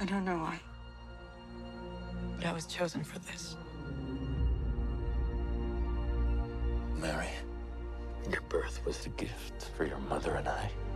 I don't know why. But I was chosen for this. Mary, your birth was a gift for your mother and I.